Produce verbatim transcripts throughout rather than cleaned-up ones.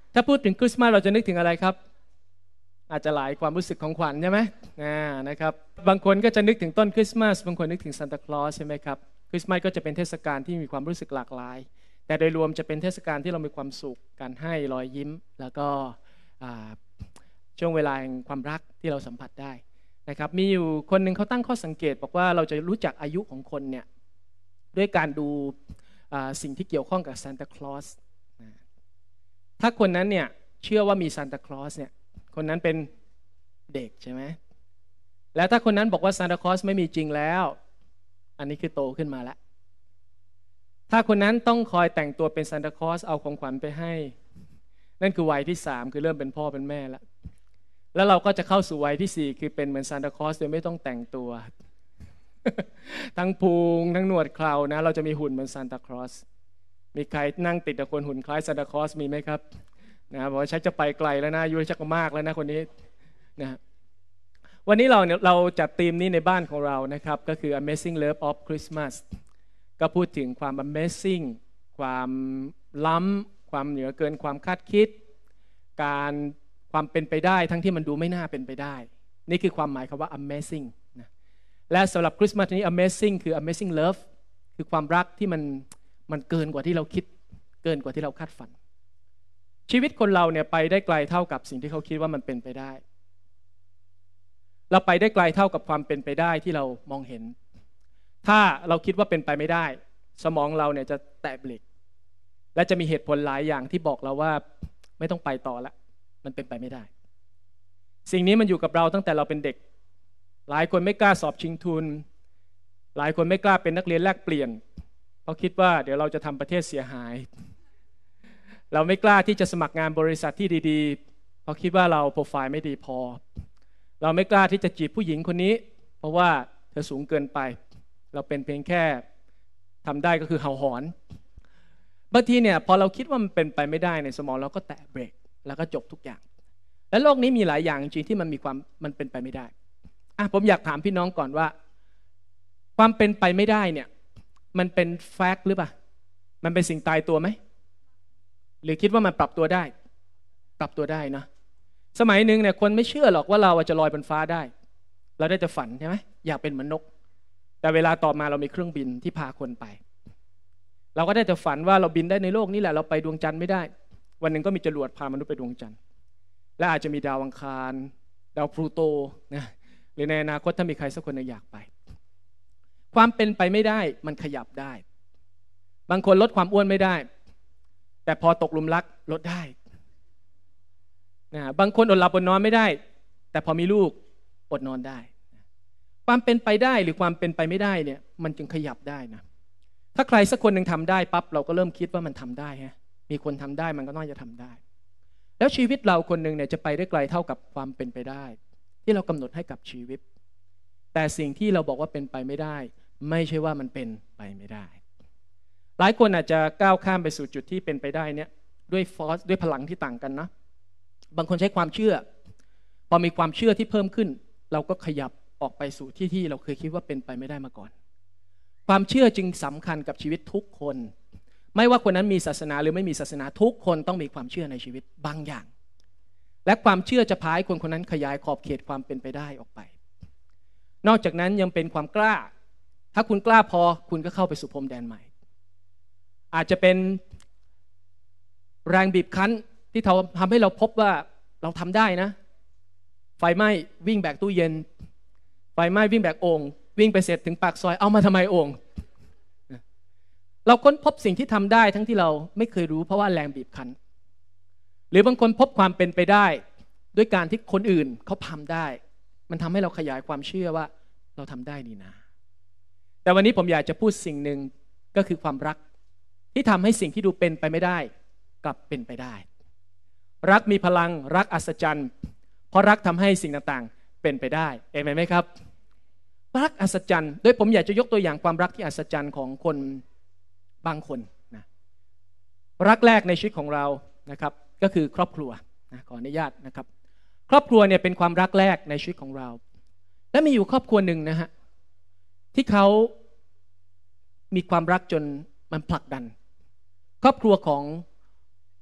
ถ้าพูดถึงคริสต์มาสเราจะนึกถึงอะไรครับอาจจะหลายความรู้สึกของขวัญใช่ไหมอ่านะครับบางคนก็จะนึกถึงต้นคริสต์มาสบางคนนึกถึงซานตาคลอสใช่ไหมครับคริสต์มาสก็จะเป็นเทศกาลที่มีความรู้สึกหลากหลายแต่โดยรวมจะเป็นเทศกาลที่เรามีความสุขการให้รอยยิ้มแล้วก็ช่วงเวลาแห่งความรักที่เราสัมผัสได้นะครับมีอยู่คนหนึ่งเขาตั้งข้อสังเกตบอกว่าเราจะรู้จักอายุของคนเนี่ยด้วยการดูสิ่งที่เกี่ยวข้องกับซานตาคลอสถ้าคนนั้นเนี่ยเชื่อว่ามีซานตาคลอสเนี่ยคนนั้นเป็นเด็กใช่ไหมแล้วถ้าคนนั้นบอกว่าซานตาคลอสไม่มีจริงแล้วอันนี้คือโตขึ้นมาแล้วถ้าคนนั้นต้องคอยแต่งตัวเป็นซานตาคลอสเอาของขวัญไปให้นั่นคือวัยที่สามคือเริ่มเป็นพ่อเป็นแม่แล้วแล้วเราก็จะเข้าสู่วัยที่สี่คือเป็นเหมือนซานตาคลอสโดยไม่ต้องแต่งตัว ทั้งพุงทั้งหนวดเครานะเราจะมีหุ่นเหมือนซานตาคลอสมีใครนั่งติดกับคนหุ่นคล้ายซานตาคลอสมีไหมครับนะบอกว่าชักจะไปไกลแล้วนะอายุชักมากแล้วนะคนนี้นะวันนี้เราเราจัดธีมนี้ในบ้านของเรานะครับก็คือ Amazing Love of Christmas ก็พูดถึงความ Amazing ความล้ำความเหนือเกินความคาดคิดการความเป็นไปได้ทั้งที่มันดูไม่น่าเป็นไปได้นี่คือความหมายคำว่า Amazing นะและสำหรับคริสต์มาสนี้ Amazing คือ Amazing Love คือความรักที่มันมันเกินกว่าที่เราคิดเกินกว่าที่เราคาดฝันชีวิตคนเราเนี่ยไปได้ไกลเท่ากับสิ่งที่เขาคิดว่ามันเป็นไปได้เราไปได้ไกลเท่ากับความเป็นไปได้ที่เรามองเห็นถ้าเราคิดว่าเป็นไปไม่ได้สมองเราเนี่ยจะแตะเบรกและจะมีเหตุผลหลายอย่างที่บอกเราว่าไม่ต้องไปต่อละมันเป็นไปไม่ได้สิ่งนี้มันอยู่กับเราตั้งแต่เราเป็นเด็กหลายคนไม่กล้าสอบชิงทุนหลายคนไม่กล้าเป็นนักเรียนแลกเปลี่ยนเพราะคิดว่าเดี๋ยวเราจะทำประเทศเสียหายเราไม่กล้าที่จะสมัครงานบริษัทที่ดีๆเพราะคิดว่าเราโปรไฟล์ไม่ดีพอเราไม่กล้าที่จะจีบผู้หญิงคนนี้เพราะว่าเธอสูงเกินไปเราเป็นเพียงแค่ทำได้ก็คือเห่าหอนบางทีเนี่ยพอเราคิดว่ามันเป็นไปไม่ได้ในสมองเราก็แตะเบรกแล้วก็จบทุกอย่างและโลกนี้มีหลายอย่างจริงที่มันมีความมันเป็นไปไม่ได้อ่ะผมอยากถามพี่น้องก่อนว่าความเป็นไปไม่ได้เนี่ยมันเป็นแฟกต์หรือเปล่ามันเป็นสิ่งตายตัวไหมหรือคิดว่ามันปรับตัวได้ปรับตัวได้นะสมัยหนึ่งเนี่ยคนไม่เชื่อหรอกว่าเราจะลอยบนฟ้าได้เราได้แต่ฝันใช่ไหมอยากเป็นเหมือนนกแต่เวลาต่อมาเรามีเครื่องบินที่พาคนไปเราก็ได้แต่ฝันว่าเราบินได้ในโลกนี้แหละเราไปดวงจันทร์ไม่ได้วันหนึ่งก็มีจรวดพามนุษย์ไปดวงจันทร์และอาจจะมีดาวอังคารดาวพลูโตนะหรือในอนาคตถ้ามีใครสักคนนึงอยากไปความเป็นไปไม่ได้มันขยับได้บางคนลดความอ้วนไม่ได้แต่พอตกหลุมรักลดได้นะบางคนอดหลับอดนอนไม่ได้แต่พอมีลูกอดนอนได้ความเป็นไปได้หรือความเป็นไปไม่ได้เนี่ยมันจึงขยับได้นะถ้าใครสักคนหนึ่งทำได้ปั๊บเราก็เริ่มคิดว่ามันทำได้ฮะมีคนทำได้มันก็น่าจะทำได้แล้วชีวิตเราคนหนึ่งเนี่ยจะไปได้ไกลเท่ากับความเป็นไปได้ที่เรากำหนดให้กับชีวิตแต่สิ่งที่เราบอกว่าเป็นไปไม่ได้ไม่ใช่ว่ามันเป็นไปไม่ได้หลายคนอาจจะก้าวข้ามไปสู่จุดที่เป็นไปได้เนี่ยด้วยฟอร์สด้วยพลังที่ต่างกันนะบางคนใช้ความเชื่อพอมีความเชื่อที่เพิ่มขึ้นเราก็ขยับออกไปสู่ที่ที่เราเคยคิดว่าเป็นไปไม่ได้มาก่อนความเชื่อจึงสำคัญกับชีวิตทุกคนไม่ว่าคนนั้นมีศาสนาหรือไม่มีศาสนาทุกคนต้องมีความเชื่อในชีวิตบางอย่างและความเชื่อจะพาให้คนคนนั้นขยายขอบเขตความเป็นไปได้ออกไปนอกจากนั้นยังเป็นความกล้าถ้าคุณกล้าพอคุณก็เข้าไปสู่พรมแดนใหม่อาจจะเป็นแรงบีบคั้นที่ทำให้เราพบว่าเราทำได้นะไฟไหม้วิ่งแบกตู้เย็นไฟไหม้วิ่งแบกโอ่งวิ่งไปเสร็จถึงปากซอยเอามาทำไมโอ่งเราค้นพบสิ่งที่ทำได้ทั้งที่เราไม่เคยรู้เพราะว่าแรงบีบคั้นหรือบางคนพบความเป็นไปได้ด้วยการที่คนอื่นเขาทำได้มันทำให้เราขยายความเชื่อว่าเราทำได้นี่นะแต่วันนี้ผมอยากจะพูดสิ่งหนึ่งก็คือความรักที่ทำให้สิ่งที่ดูเป็นไปไม่ได้กลับเป็นไปได้รักมีพลังรักอัศจรรย์เพราะรักทำให้สิ่งต่างๆเป็นไปได้เห็นไหมครับรักอัศจรรย์โดยผมอยากจะยกตัวอย่างความรักที่อัศจรรย์ของคนบางคนนะรักแรกในชีวิตของเรานะครับก็คือครอบครัวนะขออนุญาตนะครับครอบครัวเนี่ยเป็นความรักแรกในชีวิตของเราและมีอยู่ครอบครัวหนึ่งนะฮะที่เขามีความรักจนมันผลักดันครอบครัวของ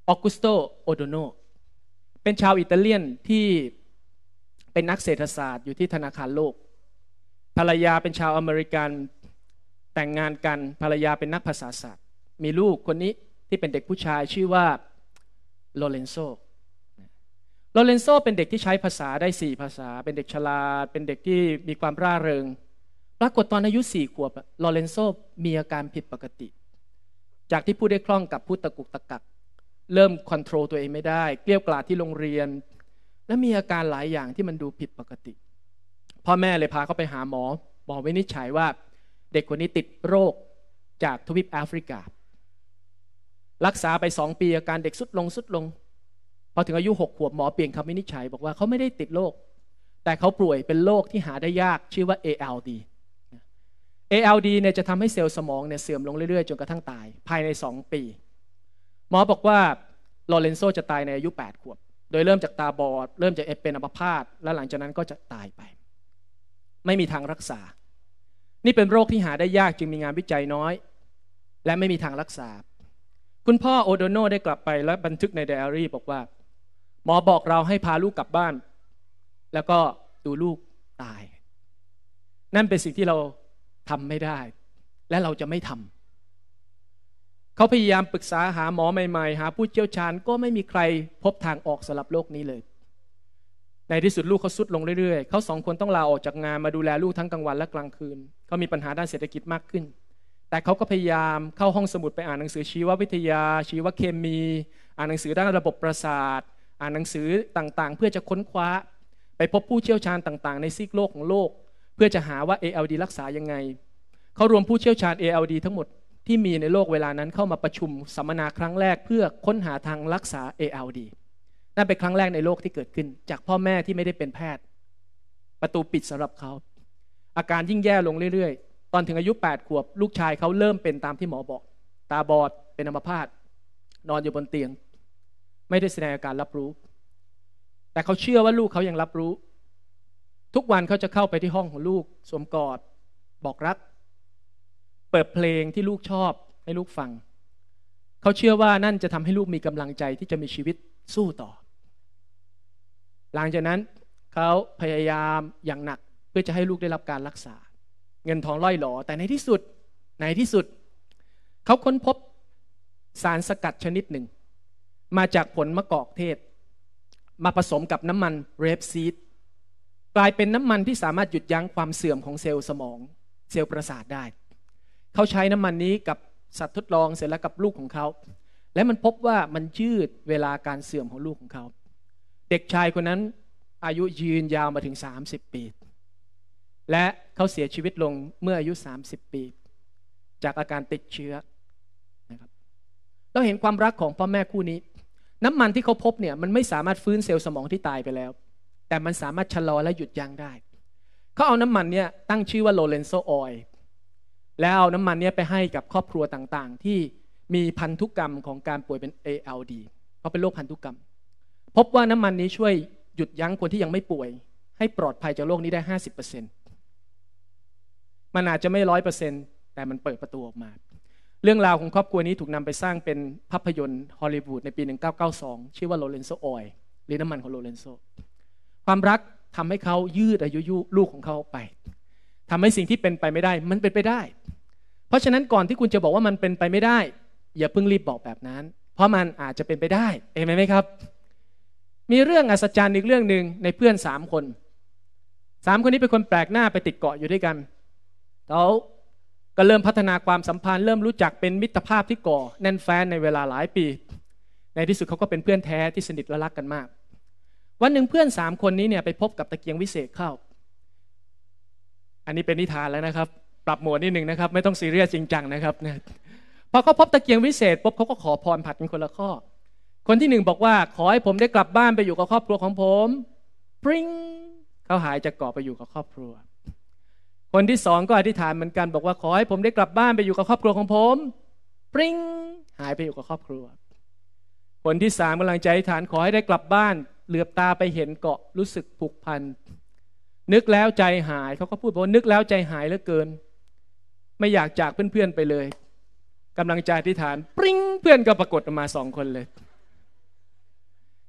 ออกุสโต โอโดโนเป็นชาวอิตาเลียนที่เป็นนักเศรษฐศาสตร์อยู่ที่ธนาคารโลกภรรยาเป็นชาวอเมริกันแต่งงานกันภรรยาเป็นนักภาษาศาสตร์มีลูกคนนี้ที่เป็นเด็กผู้ชายชื่อว่าโลเรนโซโลเรนโซเป็นเด็กที่ใช้ภาษาได้สี่ภาษาเป็นเด็กฉลาดเป็นเด็กที่มีความร่าเริงปรากฏตอนอายุสี่ขวบโลเรนโซมีอาการผิดปกติจากที่พูดได้คล่องกับพูดตะกุกตะกักเริ่มควบคุมตัวเองไม่ได้เกลี้ยกล่อมที่โรงเรียนและมีอาการหลายอย่างที่มันดูผิดปกติพ่อแม่เลยพาเขาไปหาหมอหมอวินิจฉัยว่าเด็กคนนี้ติดโรคจากทวีปแอฟริการักษาไปสองปีอาการเด็กสุดลงสุดลงพอถึงอายุหกขวบหมอเปลี่ยนคำวินิจฉัยบอกว่าเขาไม่ได้ติดโรคแต่เขาป่วยเป็นโรคที่หาได้ยากชื่อว่า เอ แอล ดี เอ แอล ดี เนี่ยจะทำให้เซลล์สมองเนี่ยเสื่อมลงเรื่อยๆจนกระทั่งตายภายในสองปีหมอบอกว่าโลเรนโซจะตายในอายุแปดขวบโดยเริ่มจากตาบอดเริ่มจากเป็นอัมพาตและหลังจากนั้นก็จะตายไปไม่มีทางรักษานี่เป็นโรคที่หาได้ยากจึงมีงานวิจัยน้อยและไม่มีทางรักษาคุณพ่อโอโดโนได้กลับไปและบันทึกในไดอารี่บอกว่าหมอบอกเราให้พาลูกกลับบ้านแล้วก็ดูลูกตายนั่นเป็นสิ่งที่เราทำไม่ได้และเราจะไม่ทำเขาพยายามปรึกษาหาหมอใหม่ๆหาผู้เชี่ยวชาญก็ไม่มีใครพบทางออกสำหรับโรคนี้เลยในที่สุดลูกเขาทรุดลงเรื่อยๆเขาสองคนต้องลาออกจากงานมาดูแลลูกทั้งกลางวันและกลางคืนเขามีปัญหาด้านเศรษฐกิจมากขึ้นแต่เขาก็พยายามเข้าห้องสมุดไปอ่านหนังสือชีววิทยาชีวเคมีอ่านหนังสือด้านระบบประสาทอ่านหนังสือต่างๆเพื่อจะค้นคว้าไปพบผู้เชี่ยวชาญต่างๆในซีกโลกของโลกเพื่อจะหาว่า เอ แอล ดี รักษายังไงเขารวมผู้เชี่ยวชาญ เอ แอล ดี ทั้งหมดที่มีในโลกเวลานั้นเข้ามาประชุมสัมมนาครั้งแรกเพื่อค้นหาทางรักษา เอ แอล ดี นั่นเป็นครั้งแรกในโลกที่เกิดขึ้นจากพ่อแม่ที่ไม่ได้เป็นแพทย์ประตูปิดสำหรับเขาอาการยิ่งแย่ลงเรื่อยๆตอนถึงอายุแปดขวบลูกชายเขาเริ่มเป็นตามที่หมอบอกตาบอดเป็นอัมพาตนอนอยู่บนเตียงไม่ได้แสดงอาการรับรู้แต่เขาเชื่อว่าลูกเขายังรับรู้ทุกวันเขาจะเข้าไปที่ห้องของลูกสวมกอดบอกรักเปิดเพลงที่ลูกชอบให้ลูกฟังเขาเชื่อว่านั่นจะทำให้ลูกมีกำลังใจที่จะมีชีวิตสู้ต่อหลังจากนั้นเขาพยายามอย่างหนักเพื่อจะให้ลูกได้รับการรักษาเงินทองล่อยหลอแต่ในที่สุดในที่สุดเขาค้นพบสารสกัดชนิดหนึ่งมาจากผลมะกอกเทศมาผสมกับน้ำมันเรปซีดกลายเป็นน้ำมันที่สามารถหยุดยั้งความเสื่อมของเซลล์สมองเซลล์ประสาทได้เขาใช้น้ำมันนี้กับสัตว์ทดลองเสร็จแล้วกับลูกของเขาและมันพบว่ามันยืดเวลาการเสื่อมของลูกของเขาเด็กชายคนนั้นอายุยืนยาวมาถึงสามสิบปีและเขาเสียชีวิตลงเมื่ออายุสามสิบปีจากอาการติดเชื้อนะครับเราเห็นความรักของพ่อแม่คู่นี้น้ำมันที่เขาพบเนี่ยมันไม่สามารถฟื้นเซลล์สมองที่ตายไปแล้วแต่มันสามารถชะลอและหยุดยั้งได้เขาเอาน้ำมันเนี่ยตั้งชื่อว่าโลเรนโซออยล์แล้วเอาน้ำมันเนี่ยไปให้กับครอบครัวต่างๆที่มีพันธุกรรมของการป่วยเป็น เอ แอล ดี เพราะเป็นโรคพันธุกรรมพบว่าน้ำมันนี้ช่วยหยุดยั้งคนที่ยังไม่ป่วยให้ปลอดภัยจากโรคนี้ได้ ห้าสิบเปอร์เซ็นต์ มันอาจจะไม่ ร้อยเปอร์เซ็นต์ แต่มันเปิดประตูออกมาเรื่องราวของครอบครัวนี้ถูกนำไปสร้างเป็นภาพยนตร์ฮอลลีวูดในปีหนึ่งพันเก้าร้อยเก้าสิบสองชื่อว่าโลเรนโซออยล์หรือน้ำมันของโลเรนโซความรักทำให้เขายืดอายุลูกของเขาไปทำให้สิ่งที่เป็นไปไม่ได้มันเป็นไปได้เพราะฉะนั้นก่อนที่คุณจะบอกว่ามันเป็นไปไม่ได้อย่าเพิ่งรีบบอกแบบนั้นเพราะมันอาจจะเป็นไปได้เห็นไหมครับมีเรื่องอัศจรรย์อีกเรื่องหนึ่งในเพื่อนสามคนสามคนนี้เป็นคนแปลกหน้าไปติดเกาะอยู่ด้วยกันเขาก็เริ่มพัฒนาความสัมพันธ์เริ่มรู้จักเป็นมิตรภาพที่ก่อแน่นแฟ้นในเวลาหลายปีในที่สุดเขาก็เป็นเพื่อนแท้ที่สนิทและรักกันมากวันหนึ่งเพื่อนสามคนนี้เนี่ยไปพบกับตะเกียงวิเศษเข้าอันนี้เป็นนิทานแล้วนะครับปรับโหมดนิดนึงนะครับไม่ต้องซีเรียสจริงจังนะครับเนี่ยพอเขาพบตะเกียงวิเศษปุ๊บเขาก็ขอพรผัดกันคนละข้อคนที่หนึ่งบอกว่าขอให้ผมได้กลับบ้านไปอยู่กับครอบครัวของผมปริ้งเขาหายจากเกาะไปอยู่กับครอบครัวคนที่สองก็อธิษฐานเหมือนกันบอกว่าขอให้ผมได้กลับบ้านไปอยู่กับครอบครัวของผมปริ้งหายไปอยู่กับครอบครัวคนที่สามกำลังใจอธิษฐานขอให้ได้กลับบ้านเหลือบตาไปเห็นเกาะรู้สึกผูกพันนึกแล้วใจหายเขาก็พูดว่านึกแล้วใจหายเหลือเกินไม่อยากจากเพื่อนๆไปเลยกำลังใจอธิษฐานปริ้งเพื่อนก็ปรากฏออกมาสองคนเลย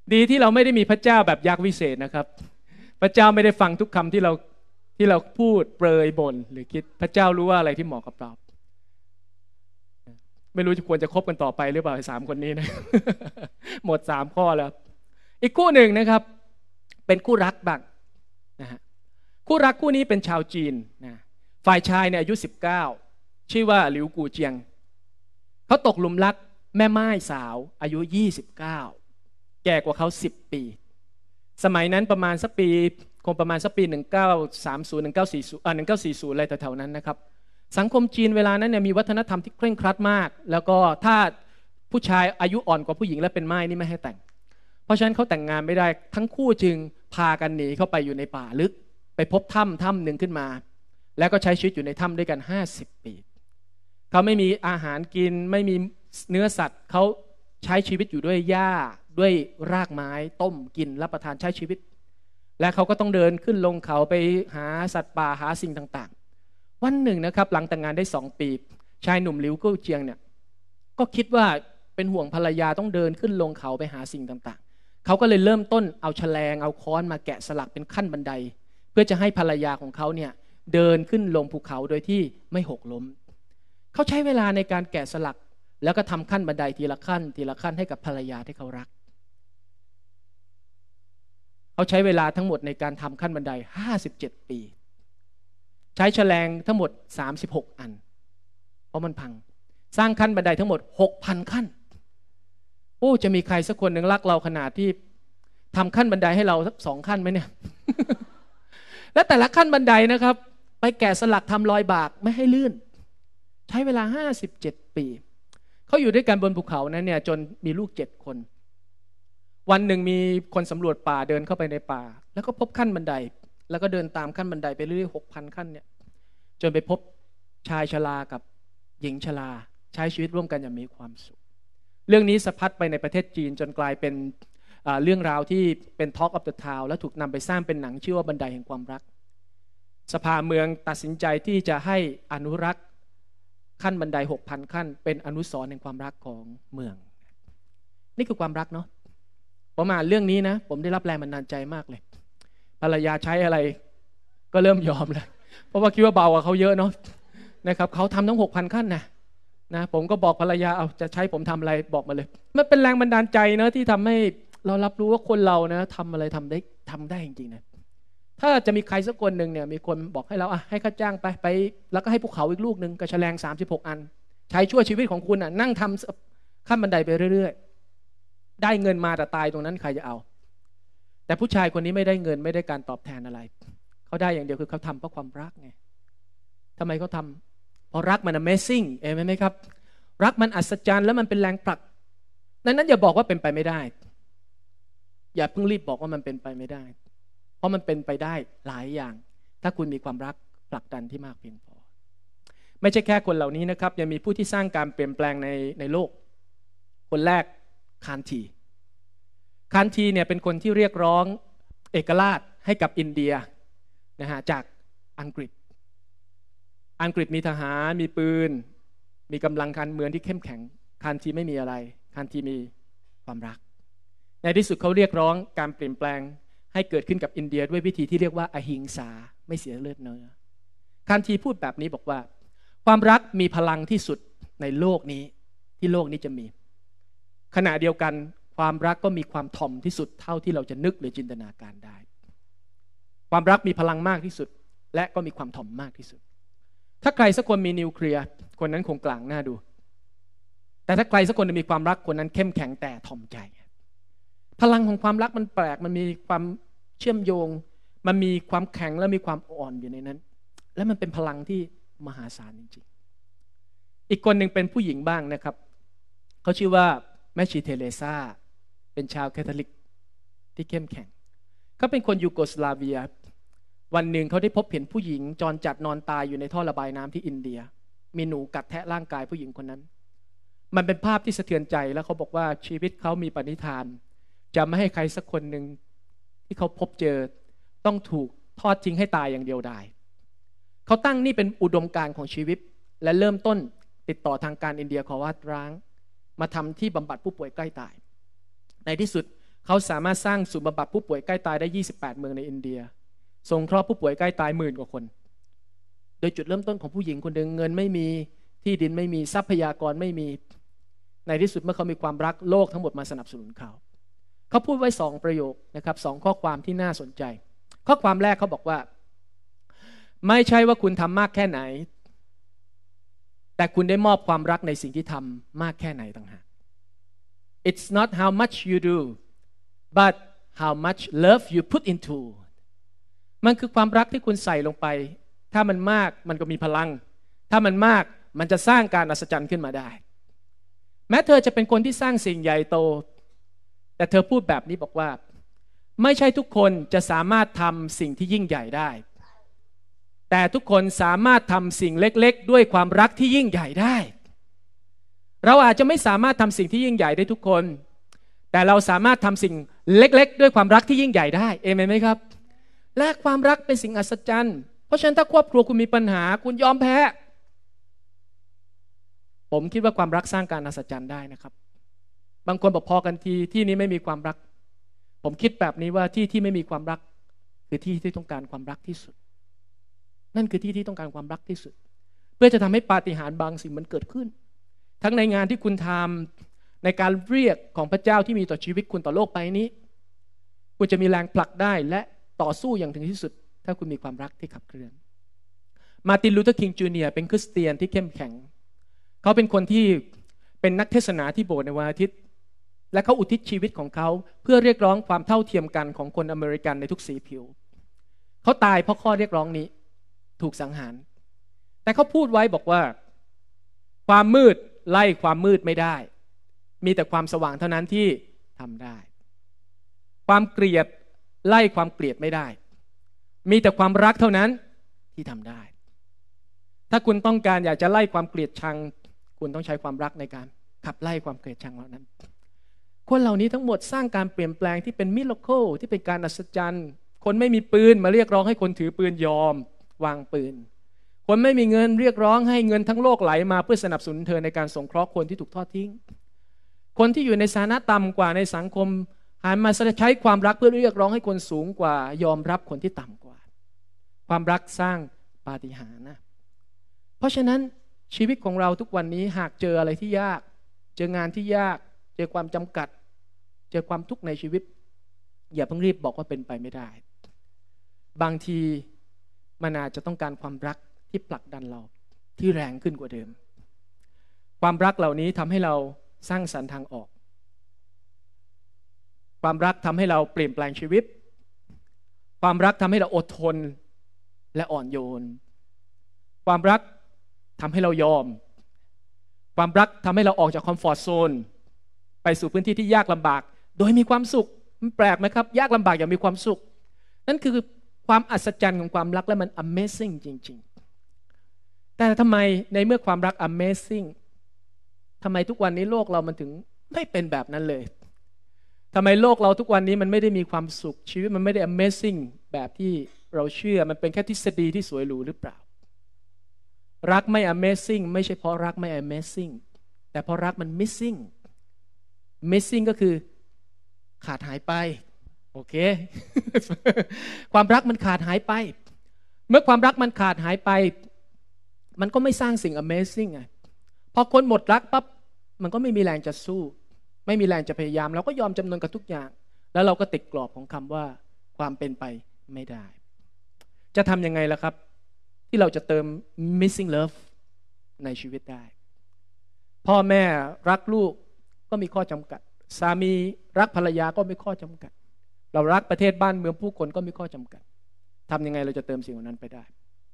ดีที่เราไม่ได้มีพระเจ้าแบบยักษ์วิเศษนะครับพระเจ้าไม่ได้ฟังทุกคำที่เราที่เราพูดเปรยบ่นหรือคิดพระเจ้ารู้ว่าอะไรที่เหมาะกับเราไม่รู้จะควรจะคบกันต่อไปหรือเปล่าสามคนนี้นะ หมดสามข้อแล้วอีกคู่หนึ่งนะครับเป็นคู่รักบ้างนะฮะคู่รักคู่นี้เป็นชาวจีนนะฝ่ายชายเนี่ยอายุสิบเก้าชื่อว่าหลิวกูเจียงเขาตกหลุมรักแม่ไม้สาวอายุยี่สิบเก้าแก่กว่าเขาสิบปีสมัยนั้นประมาณสักปีคงประมาณสักปีหนึ่งเก้าสามศูนย์ หนึ่งเก้าสี่ศูนย์อ่าหนึ่งเก้าสี่ศูนย์อะไรแถวๆนั้นนะครับสังคมจีนเวลานั้นเนี่ยมีวัฒนธรรมที่เคร่งครัดมากแล้วก็ถ้าผู้ชายอายุอ่อนกว่าผู้หญิงและเป็นไม้นี่ไม่ให้แต่งเพราะฉะนั้นเขาแต่งงานไม่ได้ทั้งคู่จึงพากันหนีเข้าไปอยู่ในป่าลึกไปพบถ้ำถ้ำหนึ่งขึ้นมาแล้วก็ใช้ชีวิตอยู่ในถ้ำด้วยกันห้าสิบปีเขาไม่มีอาหารกินไม่มีเนื้อสัตว์เขาใช้ชีวิตอยู่ด้วยหญ้าด้วยรากไม้ต้มกินรับประทานใช้ชีวิตและเขาก็ต้องเดินขึ้นลงเขาไปหาสัตว์ป่าหาสิ่งต่างๆวันหนึ่งนะครับหลังแต่งงานได้สองปีชายหนุ่มหลิวกู้เจียงเนี่ยก็คิดว่าเป็นห่วงภรรยาต้องเดินขึ้นลงเขาไปหาสิ่งต่างๆเขาก็เลยเริ่มต้นเอาแฉลงเอาค้อนมาแกะสลักเป็นขั้นบันไดเพื่อจะให้ภรรยาของเขาเนี่ยเดินขึ้นลงภูเขาโดยที่ไม่หกล้มเขาใช้เวลาในการแกะสลักแล้วก็ทำขั้นบันไดทีละขั้นทีละขั้นให้กับภรรยาที่เขารักเขาใช้เวลาทั้งหมดในการทำขั้นบันไดห้าสิบเจ็ดปีใช้แฉลงทั้งหมดสามสิบหกอันเพราะมันพังสร้างขั้นบันไดทั้งหมด หกพัน ขั้นโอ้จะมีใครสักคนหนึ่งรักเราขนาดที่ทำขั้นบันไดให้เราสักสองขั้นไหมเนี่ย และแต่ละขั้นบันไดนะครับไปแกะสลักทำรอยบากไม่ให้ลื่นใช้เวลาห้าสิบเจ็ดปีเขาอยู่ด้วยกันบนภูเขานั้นเนี่ยจนมีลูกเจ็ดคนวันหนึ่งมีคนสำรวจป่าเดินเข้าไปในป่าแล้วก็พบขั้นบันไดแล้วก็เดินตามขั้นบันไดไปเรื่อยๆ หกพัน ขั้นเนี่ยจนไปพบชายชรากับหญิงชราใช้ชีวิตร่วมกันอย่างมีความสุขเรื่องนี้สะพัดไปในประเทศจีนจนกลายเป็นเรื่องราวที่เป็น Talk of the Town และถูกนำไปสร้างเป็นหนังชื่อว่าบันไดแห่งความรักสภาเมืองตัดสินใจที่จะให้อนุรักษ์ขั้นบันได หกพัน ขั้นเป็นอนุสรณ์แห่งความรักของเมืองนี่คือความรักเนาะผมอ่านเรื่องนี้นะผมได้รับแรงบันดาลใจมากเลยภรรยาใช้อะไรก็เริ่มยอมเลยเพราะว่าคิดว่าเบากว่าเขาเยอะเนาะนะครับเขาทำทั้ง หกพัน ขั้นนะนะผมก็บอกภรรยาเอาจะใช้ผมทำอะไรบอกมาเลยมันเป็นแรงบันดาลใจนะที่ทำให้เรารับรู้ว่าคนเรานะทำอะไรทำได้ทำได้จริงๆนะถ้าจะมีใครสักคนหนึ่งเนี่ยมีคนบอกให้เราอ่ะให้ค่าจ้างไปไปแล้วก็ให้ภูเขาอีกลูกหนึ่งกระแฉลงสามสิบหกอันใช้ช่วยชีวิตของคุณอ่ะนั่งทำขั้นบันไดไปเรื่อยๆได้เงินมาแต่ตายตรงนั้นใครจะเอาแต่ผู้ชายคนนี้ไม่ได้เงินไม่ได้การตอบแทนอะไรเขาได้อย่างเดียวคือเขาทำเพราะความรักไงทำไมเขาทำเพราะรักมัน Amazing เห็นไหมครับรักมันอัศจรรย์แล้วมันเป็นแรงผลักดังนั้นอย่าบอกว่าเป็นไปไม่ได้อย่าเพิ่งรีบบอกว่ามันเป็นไปไม่ได้เพราะมันเป็นไปได้หลายอย่างถ้าคุณมีความรักผลักดันที่มากเพียงพอไม่ใช่แค่คนเหล่านี้นะครับยังมีผู้ที่สร้างการเปลี่ยนแปลงในในโลกคนแรกคานทีคานทีเนี่ยเป็นคนที่เรียกร้องเอกราชให้กับอินเดียนะฮะจากอังกฤษอังกฤษมีทหารมีปืนมีกำลังการเมืองที่เข้มแข็งคานทีไม่มีอะไรคานทีมีความรักในที่สุดเขาเรียกร้องการเปลี่ยนแปลงให้เกิดขึ้นกับอินเดียด้วยวิธีที่เรียกว่าอหิงสาไม่เสียเลือดเนื้อคานทีพูดแบบนี้บอกว่าความรักมีพลังที่สุดในโลกนี้ที่โลกนี้จะมีขณะเดียวกันความรักก็มีความถ่อมที่สุดเท่าที่เราจะนึกหรือจินตนาการได้ความรักมีพลังมากที่สุดและก็มีความถ่อมมากที่สุดถ้าใครสักคนมีนิวเคลียร์คนนั้นคงกลางหน้าดูแต่ถ้าใครสักคนมีความรักคนนั้นเข้มแข็งแต่ถ่อมใจพลังของความรักมันแปลกมันมีความเชื่อมโยงมันมีความแข็งและมีความอ่อนอยู่ในนั้นและมันเป็นพลังที่มหาศาลจริงๆอีกคนหนึ่งเป็นผู้หญิงบ้างนะครับเขาชื่อว่าแม่ชีเทเรซาเป็นชาวแคทอลิกที่เข้มแข็งเขาเป็นคนยูโกสลาเวียวันหนึ่งเขาได้พบเห็นผู้หญิงจรจัดนอนตายอยู่ในท่อระบายน้ำที่อินเดียมีหนูกัดแทะร่างกายผู้หญิงคนนั้นมันเป็นภาพที่สะเทือนใจแล้วเขาบอกว่าชีวิตเขามีปณิธานจะไม่ให้ใครสักคนหนึ่งที่เขาพบเจอต้องถูกทอดทิ้งให้ตายอย่างเดียวดายเขาตั้งนี่เป็นอุดมการณ์ของชีวิตและเริ่มต้นติดต่อทางการอินเดียขอว่าร้างมาทำที่บำบัดผู้ป่วยใกล้ตายในที่สุดเขาสามารถสร้างศูนย์บำบัดผู้ป่วยใกล้ตายได้ยี่สิบแปดเมืองในอินเดียสงเคราะห์ผู้ป่วยใกล้ตายหมื่นกว่าคนโดยจุดเริ่มต้นของผู้หญิงคนหนึ่งเงินไม่มีที่ดินไม่มีทรัพยากรไม่มีในที่สุดเมื่อเขามีความรักโลกทั้งหมดมาสนับสนุนเขาเขาพูดไว้สองประโยคนะครับสองข้อความที่น่าสนใจข้อความแรกเขาบอกว่าไม่ใช่ว่าคุณทำมากแค่ไหนแต่คุณได้มอบความรักในสิ่งที่ทำมากแค่ไหนต่างหาก It's not how much you do but how much love you put into มันคือความรักที่คุณใส่ลงไปถ้ามันมากมันก็มีพลังถ้ามันมากมันจะสร้างการอัศจรรย์ขึ้นมาได้แม้เธอจะเป็นคนที่สร้างสิ่งใหญ่โตแต่เธอพูดแบบนี้บอกว่าไม่ใช่ทุกคนจะสามารถทำสิ่งที่ยิ่งใหญ่ได้แต่ทุกคนสามารถทำสิ่งเล็กๆด้วยความรักที่ยิ่งใหญ่ได้เราอาจจะไม่สามารถทำสิ่งที่ยิ่งใหญ่ได้ทุกคนแต่เราสามารถทำสิ่งเล็กๆด้วยความรักที่ยิ่งใหญ่ได้เอเมนไหมครับและความรักเป็นสิ่งอัศจรรย์เพราะฉะนั้นถ้าครอบครัวคุณมีปัญหาคุณยอมแพ้ผมคิดว่าความรักสร้างการอัศจรรย์ได้นะครับบางคนบอกพอกันทีที่นี้ไม่มีความรักผมคิดแบบนี้ว่าที่ที่ไม่มีความรักคือที่ที่ต้องการความรักที่สุดนั่นคือที่ที่ต้องการความรักที่สุดเพื่อจะทำให้ปาฏิหาริย์บางสิ่งมันเกิดขึ้นทั้งในงานที่คุณทำในการเรียกของพระเจ้าที่มีต่อชีวิตคุณต่อโลกใบนี้คุณจะมีแรงผลักได้และต่อสู้อย่างถึงที่สุดถ้าคุณมีความรักที่ขับเคลื่อนมาร์ตินลูเทอร์คิงจูเนียร์เป็นคริสเตียนที่เข้มแข็งเขาเป็นคนที่เป็นนักเทศนาที่โบสถ์ในวันอาทิตย์และเขาอุทิศชีวิตของเขาเพื่อเรียกร้องความเท่าเทียมกันของคนอเมริกันในทุกสีผิวเขาตายเพราะข้อเรียกร้องนี้ถูกสังหารแต่เขาพูดไว้บอกว่าความมืดไล่ความมืดไม่ได้มีแต่ความสว่างเท่านั้นที่ทำได้ความเกลียดไล่ความเกลียดไม่ได้มีแต่ความรักเท่านั้นที่ทำได้ถ้าคุณต้องการอยากจะไล่ความเกลียดชังคุณต้องใช้ความรักในการขับไล่ความเกลียดชังเหล่านั้นคนเหล่านี้ทั้งหมดสร้างการเปลี่ยนแปลงที่เป็นมิราเคิลที่เป็นการอัศจรรย์คนไม่มีปืนมาเรียกร้องให้คนถือปืนยอมวางปืนคนไม่มีเงินเรียกร้องให้เงินทั้งโลกไหลมาเพื่อสนับสนุนเธอในการสงเคราะห์คนที่ถูกทอดทิ้งคนที่อยู่ในฐานะต่ำกว่าในสังคมหันมาใช้ความรักเพื่อเรียกร้องให้คนสูงกว่ายอมรับคนที่ต่ำกว่าความรักสร้างปาฏิหาริย์นะเพราะฉะนั้นชีวิตของเราทุกวันนี้หากเจออะไรที่ยากเจองานที่ยากเจอความจำกัดเจอความทุกข์ในชีวิตอย่าเพิ่งรีบบอกว่าเป็นไปไม่ได้บางทีมันอาจจะต้องการความรักที่ผลักดันเราที่แรงขึ้นกว่าเดิมความรักเหล่านี้ทำให้เราสร้างสรรค์ทางออกความรักทำให้เราเปลี่ยนแปลงชีวิตความรักทำให้เราอดทนและอ่อนโยนความรักทำให้เรายอมความรักทำให้เราออกจากคอมฟอร์ทโซนไปสู่พื้นที่ที่ยากลำบากโดยมีความสุขมันแปลกไหมครับยากลำบากอย่างมีความสุขนั่นคือความอัศจรรย์ของความรักและมัน Amazing จริงๆแต่ทำไมในเมื่อความรัก Amazing ทำไมทุกวันนี้โลกเรามันถึงไม่เป็นแบบนั้นเลยทำไมโลกเราทุกวันนี้มันไม่ได้มีความสุขชีวิตมันไม่ได้ Amazing แบบที่เราเชื่อมันเป็นแค่ทฤษฎีที่สวยหรูหรือเปล่ารักไม่ Amazing ไม่ใช่เพราะรักไม่ Amazing แต่เพราะรักมัน Missing Missing ก็คือขาดหายไปโอเค ความรักมันขาดหายไปเมื่อความรักมันขาดหายไปมันก็ไม่สร้างสิ่ง Amazing ไงพอคนหมดรักปั๊บมันก็ไม่มีแรงจะสู้ไม่มีแรงจะพยายามเราก็ยอมจำนนกับทุกอย่างแล้วเราก็ติดกรอบของคำว่าความเป็นไปไม่ได้จะทำยังไงล่ะครับที่เราจะเติม missing love ในชีวิตได้พ่อแม่รักลูกก็มีข้อจำกัดสามีรักภรรยาก็มีข้อจำกัดเรารักประเทศบ้านเมืองผู้คนก็มีข้อจำกัดทำยังไงเราจะเติมสิ่งเหล่านั้นไปได้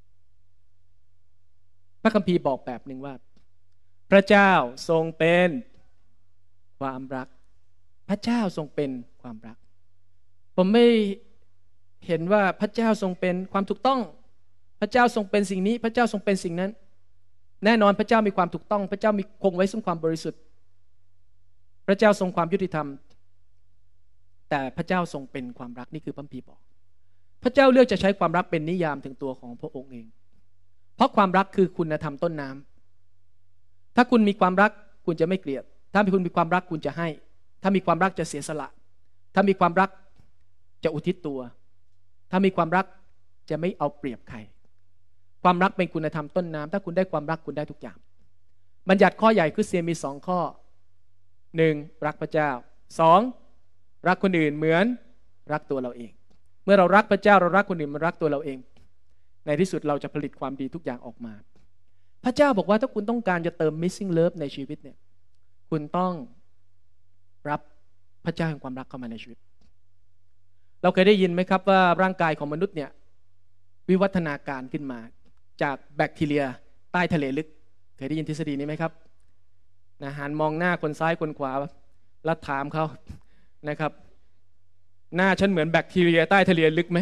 พระคัมภีร์บอกแบบหนึ่งว่าพระเจ้าทรงเป็นความรักพระเจ้าทรงเป็นความรักผมไม่เห็นว่าพระเจ้าทรงเป็นความถูกต้องพระเจ้าทรงเป็นสิ่งนี้พระเจ้าทรงเป็นสิ่งนั้นแน่นอนพระเจ้ามีความถูกต้องพระเจ้ามีคงไว้ซึ่งความบริสุทธิ์พระเจ้าทรงความยุติธรรมแต่พระเจ้าทรงเป็นความรักนี่คือพระคัมภีร์บอกพระเจ้าเลือกจะใช้ความรักเป็นนิยามถึงตัวของพระองค์เองเพราะความรักคือคุณธรรมต้นน้ำถ้าคุณมีความรักคุณจะไม่เกลียดถ้าคุณมีความรักคุณจะให้ถ้ามีความรักจะเสียสละถ้ามีความรักจะอุทิศตัวถ้ามีความรักจะไม่เอาเปรียบใครความรักเป็นคุณธรรมต้นน้ำถ้าคุณได้ความรักคุณได้ทุกอย่างบัญญัติข้อใหญ่คริสเตียนมีสองข้อหนึ่งรักพระเจ้าสองรักคนอื่นเหมือนรักตัวเราเองเมื่อเรารักพระเจ้าเรารักคนอื่นมันรักตัวเราเองในที่สุดเราจะผลิตความดีทุกอย่างออกมาพระเจ้าบอกว่าถ้าคุณต้องการจะเติม missing love ในชีวิตเนี่ยคุณต้องรับพระเจ้าแห่งความรักเข้ามาในชีวิตเราเคยได้ยินไหมครับว่าร่างกายของมนุษย์เนี่ยวิวัฒนาการขึ้นมาจากแบคทีเรียใต้ทะเลลึกเคยได้ยินทฤษฎีนี้ไหมครับนะหันมองหน้าคนซ้ายคนขวาแล้วถามเขานะครับหน้าฉันเหมือนแบคทีเรียใต้ทะเลลึกไหม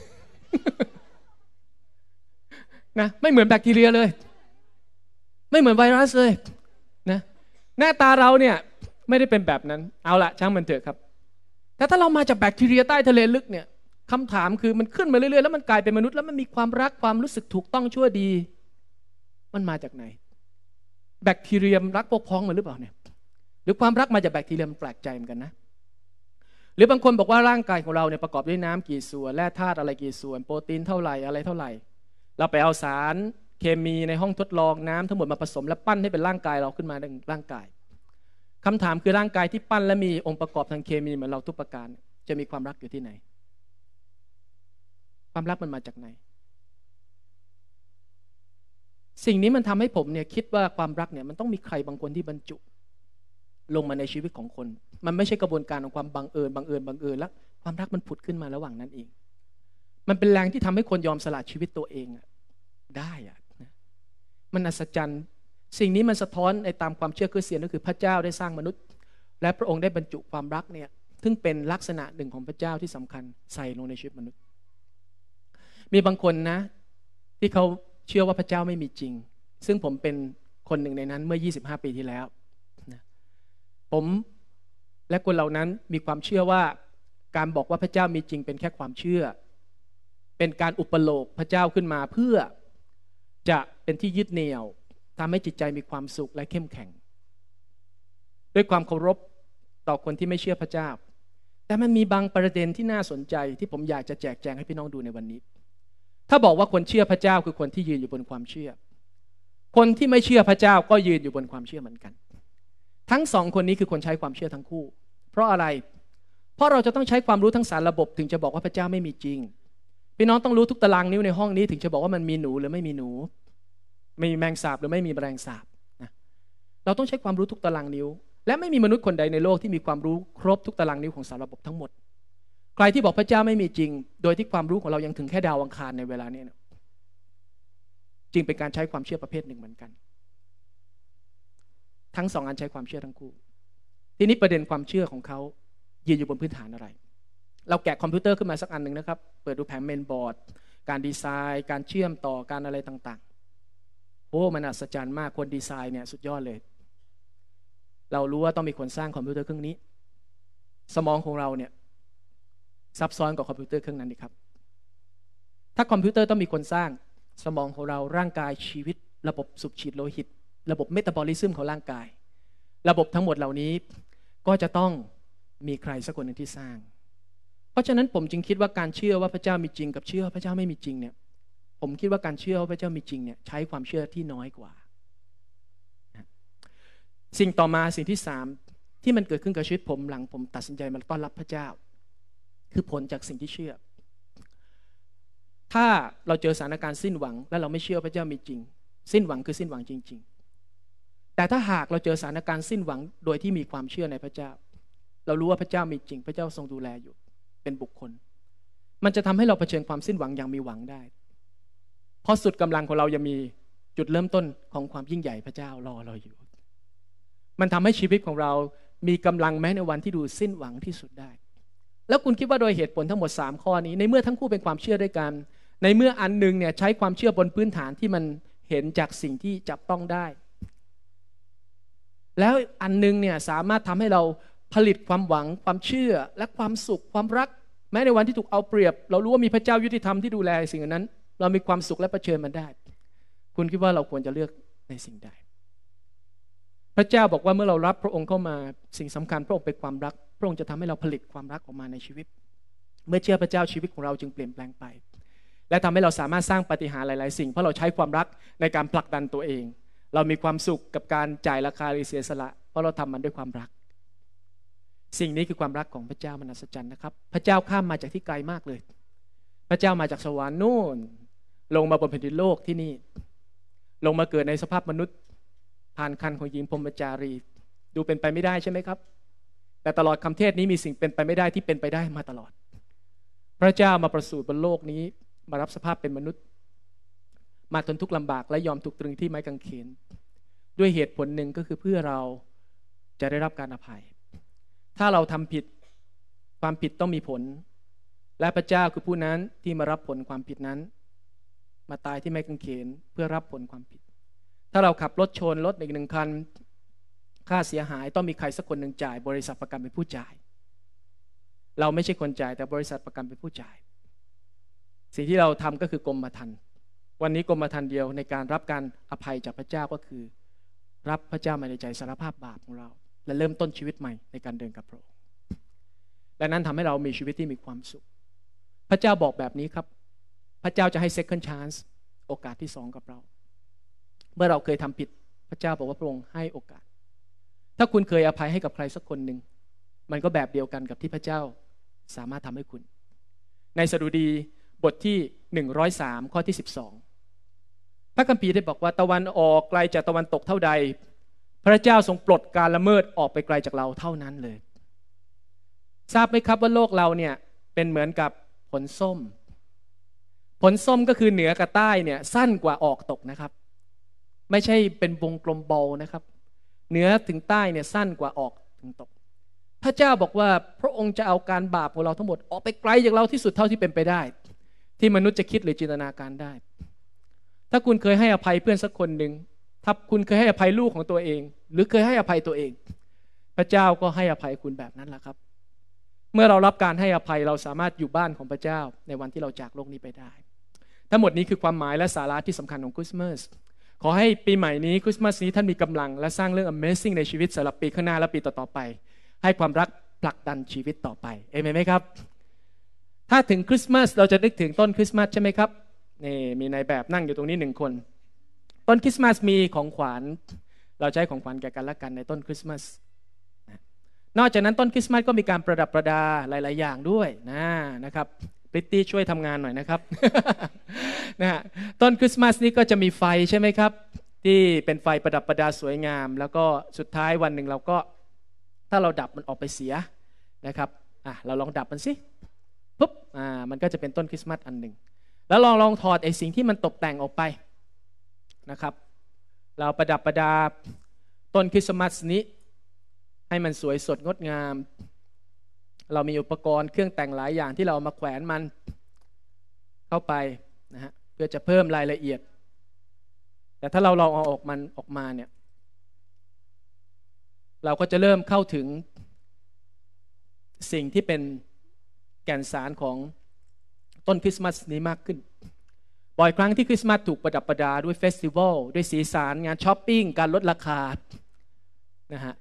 นะไม่เหมือนแบคทีเรียเลยไม่เหมือนไวรัสเลยนะหน้าตาเราเนี่ยไม่ได้เป็นแบบนั้นเอาละช่างมันเถอะครับแต่ถ้าเรามาจากแบคทีเรียใต้ทะเลลึกเนี่ยคำถามคือมันขึ้นมาเรื่อยๆแล้วมันกลายเป็นมนุษย์แล้วมันมีความรักความรู้สึกถูกต้องชั่วดีมันมาจากไหนแบคทีเรียรักพวกพ้องมันหรือเปล่าเนี่ยหรือความรักมาจากแบคทีเรียมันแปลกใจเหมือนกันนะหรือบางคนบอกว่าร่างกายของเราเนี่ยประกอบด้วยน้ำกี่ส่วนแร่ธาตุอะไรกี่ส่วนโปรตีนเท่าไหร่อะไรเท่าไหร่เราไปเอาสารเคมีในห้องทดลองน้ำทั้งหมดมาผสมและปั้นให้เป็นร่างกายเราขึ้นมาในร่างกายคำถามคือร่างกายที่ปั้นและมีองค์ประกอบทางเคมีเหมือนเราทุกประการจะมีความรักอยู่ที่ไหนความรักมันมาจากไหนสิ่งนี้มันทำให้ผมเนี่ยคิดว่าความรักเนี่ยมันต้องมีใครบางคนที่บรรจุลงมาในชีวิตของคนมันไม่ใช่กระบวนการของความบังเอิญบังเอิญบังเอิญแล้วความรักมันผุดขึ้นมาระหว่างนั้นเองมันเป็นแรงที่ทำให้คนยอมสละชีวิตตัวเองได้อะนะมันอัศจรรย์สิ่งนี้มันสะท้อนในตามความเชื่อคริสเตียนก็คือพระเจ้าได้สร้างมนุษย์และพระองค์ได้บรรจุความรักเนี่ยซึ่งเป็นลักษณะหนึ่งของพระเจ้าที่สำคัญใส่ลงในชีวิตมนุษย์มีบางคนนะที่เขาเชื่อว่าพระเจ้าไม่มีจริงซึ่งผมเป็นคนหนึ่งในนั้นเมื่อยี่สิบห้าปีที่แล้วนะผมและคนเหล่านั้นมีความเชื่อว่าการบอกว่าพระเจ้ามีจริงเป็นแค่ความเชื่อเป็นการอุปโลกพระเจ้าขึ้นมาเพื่อจะเป็นที่ยึดเหนี่ยวทำให้จิตใจมีความสุขและเข้มแข็งด้วยความเคารพต่อคนที่ไม่เชื่อพระเจ้าแต่มันมีบางประเด็นที่น่าสนใจที่ผมอยากจะแจกแจงให้พี่น้องดูในวันนี้ถ้าบอกว่าคนเชื่อพระเจ้าคือคนที่ยืนอยู่บนความเชื่อคนที่ไม่เชื่อพระเจ้าก็ยืนอยู่บนความเชื่อเหมือนกันทั้งสองคนนี้คือคนใช้ความเชื่อทั้งคู่เพราะอะไรเพราะเราจะต้องใช้ความรู้ทั้งสารระบบถึงจะบอกว่าพระเจ้าไม่มีจริงพี่น้องต้องรู้ทุกตารางนิ้วในห้องนี้ถึงจะบอกว่ามันมีหนูหรือไม่มีหนูมีแมงสาบหรือไม่มีแมลงสาบนะเราต้องใช้ความรู้ทุกตารางนิ้วและไม่มีมนุษย์คนใดในโลกที่มีความรู้ครบทุกตารางนิ้วของสารระบบทั้งหมดใครที่บอกพระเจ้าไม่มีจริงโดยที่ความรู้ของเรายังถึงแค่ดาวอังคารในเวลานี้นะจึงเป็นการใช้ความเชื่อประเภทหนึ่งเหมือนกันทั้งสองอันใช้ความเชื่อทั้งคู่ทีนี้ประเด็นความเชื่อของเขายืนอยู่บนพื้นฐานอะไรเราแกะคอมพิวเตอร์ขึ้นมาสักอันหนึ่งนะครับเปิดดูแผงเมนบอร์ดการดีไซน์การเชื่อมต่อการอะไรต่างๆโอ้มันอัศจรรย์มากคนดีไซน์เนี่ยสุดยอดเลยเรารู้ว่าต้องมีคนสร้างคอมพิวเตอร์เครื่องนี้สมองของเราเนี่ยซับซ้อนกว่าคอมพิวเตอร์เครื่องนั้นดีครับถ้าคอมพิวเตอร์ต้องมีคนสร้างสมองของเราร่างกายชีวิตระบบสูบฉีดโลหิตระบบเมตาบอลิซึมของร่างกายระบบทั้งหมดเหล่านี้ก็จะต้องมีใครสักคนหนึ่งที่สร้างเพราะฉะนั้นผมจึงคิดว่าการเชื่อว่าพระเจ้ามีจริงกับเชื่อว่าพระเจ้าไม่มีจริงเนี่ยผมคิดว่าการเชื่อว่าพระเจ้ามีจริงเนี่ยใช้ความเชื่อที่น้อยกว่าสิ่งต่อมาสิ่งที่สามที่มันเกิดขึ้นกับชีวิตผมหลังผมตัดสินใจมาต้อนรับพระเจ้าคือผลจากสิ่งที่เชื่อถ้าเราเจอสถานการณ์สิ้นหวังและเราไม่เชื่อพระเจ้ามีจริงสิ้นหวังคือสิ้นหวังจริงๆแต่ถ้าหากเราเจอสถานการณ์สิ้นหวังโดยที่มีความเชื่อในพระเจ้าเรารู้ว่าพระเจ้ามีจริงพระเจ้าทรงดูแลอยู่เป็นบุคคลมันจะทำให้เราเผชิญความสิ้นหวังอย่างมีหวังได้เพราะสุดกำลังของเรายังมีจุดเริ่มต้นของความยิ่งใหญ่พระเจ้ารอเราอยู่มันทำให้ชีวิตของเรามีกำลังแม้ในวันที่ดูสิ้นหวังที่สุดได้แล้วคุณคิดว่าโดยเหตุผลทั้งหมดสามข้อนี้ในเมื่อทั้งคู่เป็นความเชื่อด้วยกันในเมื่ออันนึงเนี่ยใช้ความเชื่อบนพื้นฐานที่มันเห็นจากสิ่งที่จับต้องได้แล้วอันนึงเนี่ยสามารถทำให้เราผลิตความหวังความเชื่อและความสุขความรักแม้ในวันที่ถูกเอาเปรียบเรารู้ว่ามีพระเจ้ายุติธรรมที่ดูแลสิ่งนั้นเรามีความสุขและเผชิญมันได้คุณคิดว่าเราควรจะเลือกในสิ่งใดพระเจ้าบอกว่าเมื่อเรารับพระองค์เข้ามาสิ่งสำคัญพระองค์เป็นความรักพระองค์จะทำให้เราผลิตความรักออกมาในชีวิตเมื่อเชื่อพระเจ้าชีวิตของเราจึงเปลี่ยนแปลงไปและทำให้เราสามารถสร้างปาฏิหาริย์หลายๆสิ่งเพราะเราใช้ความรักในการผลักดันตัวเองเรามีความสุขกับการจ่ายราคาหรือเสียสละเพราะเราทำมันด้วยความรักสิ่งนี้คือความรักของพระเจ้ามันอัศจรรย์นะครับพระเจ้าข้ามมาจากที่ไกลมากเลยพระเจ้ามาจากสวรรค์นู่นลงมาบนแผ่นดินโลกที่นี่ลงมาเกิดในสภาพมนุษย์ผ่านคันของหญิงพรหมจารีดูเป็นไปไม่ได้ใช่ไหมครับแต่ตลอดคำเทศนี้มีสิ่งเป็นไปไม่ได้ที่เป็นไปได้มาตลอดพระเจ้ามาประสูติบนโลกนี้มารับสภาพเป็นมนุษย์มาทนทุกข์ลำบากและยอมถูกตรึงที่ไม้กางเขนด้วยเหตุผลหนึ่งก็คือเพื่อเราจะได้รับการอภัยถ้าเราทำผิดความผิดต้องมีผลและพระเจ้าคือผู้นั้นที่มารับผลความผิดนั้นมาตายที่ไม้กางเขนเพื่อรับผลความผิดถ้าเราขับรถชนรถอีกหนึ่งคันค่าเสียหายต้องมีใครสักคนหนึ่งจ่ายบริษัทประกันเป็นผู้จ่ายเราไม่ใช่คนจ่ายแต่บริษัทประกันเป็นผู้จ่ายสิ่งที่เราทำก็คือกรมธรรม์วันนี้กรมธรรม์เดียวในการรับการอภัยจากพระเจ้าก็คือรับพระเจ้ามาในใจสารภาพบาปของเราและเริ่มต้นชีวิตใหม่ในการเดินกับพระองค์และนั้นทำให้เรามีชีวิตที่มีความสุขพระเจ้าบอกแบบนี้ครับพระเจ้าจะให้ second chance โอกาสที่สองกับเราเมื่อเราเคยทำผิดพระเจ้าบอกว่าพระองค์ให้โอกาสถ้าคุณเคยอภัยให้กับใครสักคนหนึ่งมันก็แบบเดียวกันกับที่พระเจ้าสามารถทำให้คุณในสดุดีบทที่หนึ่งร้อยสามข้อที่สิบสองพระคัมภีร์ได้บอกว่าตะวันออกไกลจากตะวันตกเท่าใดพระเจ้าทรงปลดการละเมิดออกไปไกลจากเราเท่านั้นเลยทราบไหมครับว่าโลกเราเนี่ยเป็นเหมือนกับผลส้มผลส้มก็คือเหนือกับใต้เนี่ยสั้นกว่าออกตกนะครับไม่ใช่เป็นวงกลมบอลนะครับเหนือถึงใต้เนี่ยสั้นกว่าออกถึงตกพระเจ้าบอกว่าพระองค์จะเอาการบาปของเราทั้งหมดออกไปไกลจากเราที่สุดเท่าที่เป็นไปได้ที่มนุษย์จะคิดหรือจินตนาการได้ถ้าคุณเคยให้อภัยเพื่อนสักคนหนึ่งถ้าคุณเคยให้อภัยลูกของตัวเองหรือเคยให้อภัยตัวเองพระเจ้าก็ให้อภัยคุณแบบนั้นแหละครับเมื่อเรารับการให้อภัยเราสามารถอยู่บ้านของพระเจ้าในวันที่เราจากโลกนี้ไปได้ทั้งหมดนี้คือความหมายและสาระที่สำคัญของคริสต์มาสขอให้ปีใหม่นี้คริสต์มาสนี้ท่านมีกำลังและสร้างเรื่อง Amazing ในชีวิตสำหรับปีข้างหน้าและปีต่อๆไปให้ความรักผลักดันชีวิตต่อไปเอเมนไหมครับถ้าถึงคริสต์มาสเราจะนึกถึงต้นคริสต์มาสใช่ไหมครับนี่มีนายแบบนั่งอยู่ตรงนี้หนึ่งคนต้นคริสต์มาสมีของขวัญเราใช้ของขวัญแก่กันและกันในต้นคริสต์มาสนอกจากนั้นต้นคริสต์มาสก็มีการประดับประดาหลายๆอย่างด้วยนะนะครับพริตตี้ช่วยทำงานหน่อยนะครับ นะฮะต้นคริสต์มาสนี้ก็จะมีไฟใช่ไหมครับที่เป็นไฟประดับประดาสวยงามแล้วก็สุดท้ายวันหนึ่งเราก็ถ้าเราดับมันออกไปเสียนะครับอ่ะเราลองดับมันสิปุ๊บอ่ามันก็จะเป็นต้นคริสต์มาสอันหนึ่งแล้วลองลองถอดไอ้สิ่งที่มันตกแต่งออกไปนะครับเราประดับประดาต้นคริสต์มาสนี้ให้มันสวยสดงดงามเรามีอุปกรณ์เครื่องแต่งหลายอย่างที่เรามาแขวนมันเข้าไปนะฮะเพื่อจะเพิ่มรายละเอียดแต่ถ้าเราลองเอาออกมันออกมาเนี่ยเราก็จะเริ่มเข้าถึงสิ่งที่เป็นแก่นสารของต้นคริสต์มาสนี้มากขึ้นบ่อยครั้งที่คริสต์มาสถูกประดับประดาด้วยเฟสติวัลด้วยสีสันงานช้อปปิ้งการลดราคานะฮะ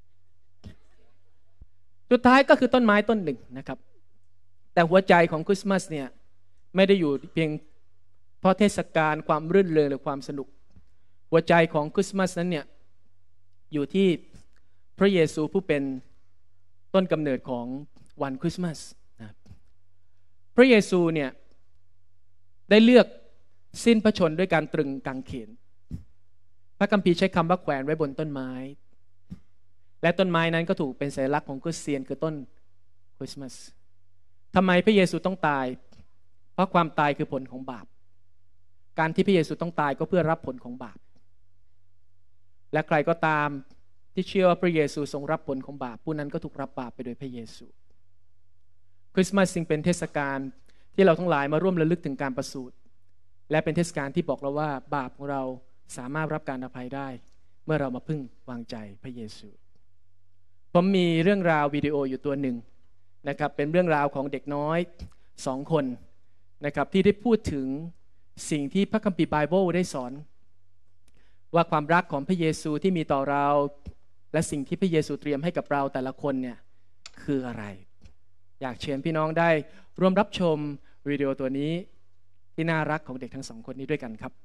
สุดท้ายก็คือต้นไม้ต้นหนึ่งนะครับแต่หัวใจของคริสต์มาสเนี่ยไม่ได้อยู่เพียงเพราะเทศกาลความรื่นเริงหรือความสนุกหัวใจของคริสต์มาสนั้นเนี่ยอยู่ที่พระเยซูผู้เป็นต้นกำเนิดของวันคริสต์มาสนะพระเยซูเนี่ยได้เลือกสิ้นพระชนม์ด้วยการตรึงกางเขนพระคัมภีร์ใช้คำว่าแขวนไว้บนต้นไม้และต้นไม้นั้นก็ถูกเป็นสัญลักษณ์ของคริสเตียนคือต้นคริสต์มาสทำไมพระเยซูต้องตายเพราะความตายคือผลของบาปการที่พระเยซูต้องตายก็เพื่อรับผลของบาปและใครก็ตามที่เชื่อว่าพระเยซูทรงรับผลของบาปผู้นั้นก็ถูกรับบาปไปโดยพระเยซูคริสต์มาสจึงเป็นเทศกาลที่เราทั้งหลายมาร่วมระลึกถึงการประสูติและเป็นเทศกาลที่บอกเราว่าบาปของเราสามารถรับการอภัยได้เมื่อเรามาพึ่งวางใจพระเยซูผมมีเรื่องราววิดีโออยู่ตัวหนึ่งนะครับเป็นเรื่องราวของเด็กน้อยสองคนนะครับที่ได้พูดถึงสิ่งที่พระคัมภีร์ไบเบิลได้สอนว่าความรักของพระเยซูที่มีต่อเราและสิ่งที่พระเยซูเตรียมให้กับเราแต่ละคนเนี่ยคืออะไรอยากเชิญพี่น้องได้ร่วมรับชมวิดีโอตัวนี้ที่น่ารักของเด็กทั้งสองคนนี้ด้วยกันครับ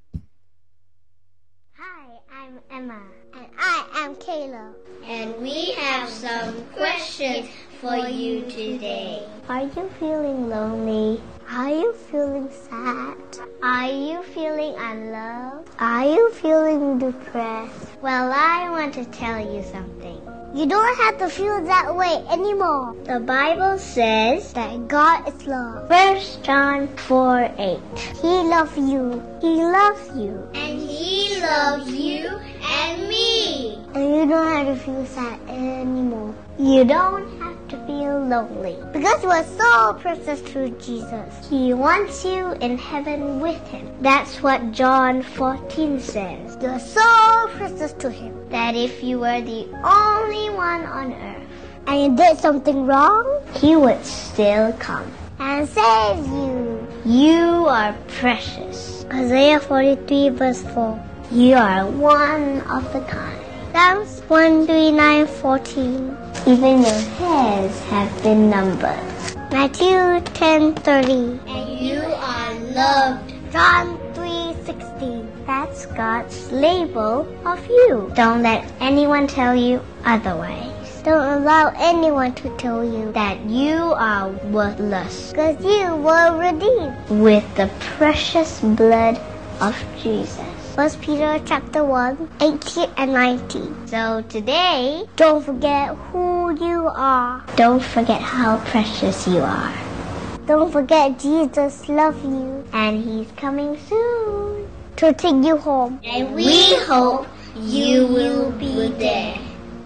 Hi, I'm Emma. And I am Kayla. And we have some questions for you today. Are you feeling lonely? Are you feeling sad? Are you feeling unloved? Are you feeling depressed? Well, I want to tell you something. You don't have to feel that way anymore. The Bible says that God is love. First John four eight. He loves you. He loves you. And He loves you and me. And you don't have to feel sad anymore. You don't have to feel lonely. Because you are so precious to Jesus. He wants you in heaven with Him. That's what John fourteen says. You are so precious to Him. That if you were the only one on earth and you did something wrong, He would still come and save you. You are precious. Isaiah forty-three verse four. You are one of a kind. Psalms one thirty-nine fourteen. Even your hairs have been numbered. Matthew ten thirty. And you are loved. John three sixteen. That's God's label of you. Don't let anyone tell you otherwise. Don't allow anyone to tell you that you are worthless. Because you were redeemed with the precious blood of Jesus. First Peter chapter one, eighteen and nineteen. So today, don't forget who you are. Don't forget how precious you are. Don't forget Jesus loves you. And He's coming soon to take you home. And we hope you will be there.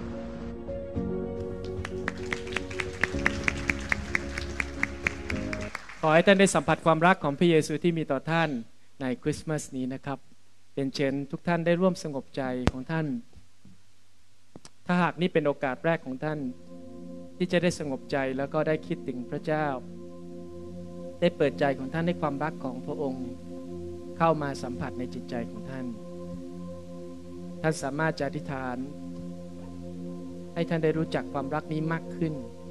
ขอให้ท่านได้สัมผัสความรักของพระเยซูที่มีต่อท่านในคริสต์มาสนี้นะครับเป็นเช่นทุกท่านได้ร่วมสงบใจของท่านถ้าหากนี่เป็นโอกาสแรกของท่านที่จะได้สงบใจแล้วก็ได้คิดถึงพระเจ้าได้เปิดใจของท่านให้ความรักของพระองค์เข้ามาสัมผัสในจิตใจของท่านท่านสามารถจะอธิษฐานให้ท่านได้รู้จักความรักนี้มากขึ้น